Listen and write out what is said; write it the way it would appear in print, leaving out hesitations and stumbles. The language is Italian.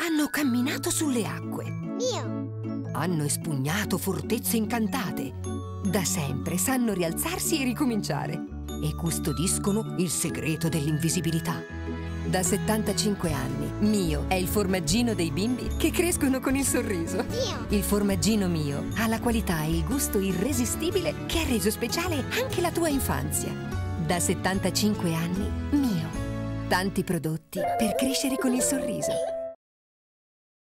hanno camminato sulle acque. Mio. Hanno espugnato fortezze incantate. Da sempre sanno rialzarsi e ricominciare. E custodiscono il segreto dell'invisibilità. Da 75 anni, Mio è il formaggino dei bimbi che crescono con il sorriso. Mio. Il formaggino Mio ha la qualità e il gusto irresistibile che ha reso speciale anche la tua infanzia. Da 75 anni, Mio. Tanti prodotti per crescere con il sorriso.